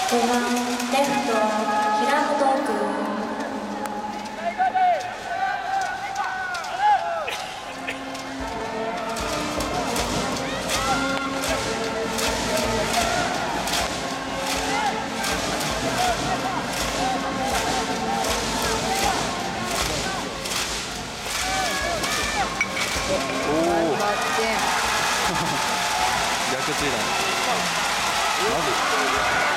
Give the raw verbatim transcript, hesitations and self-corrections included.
ごばんレフト平本君。 逆ついだ。マジ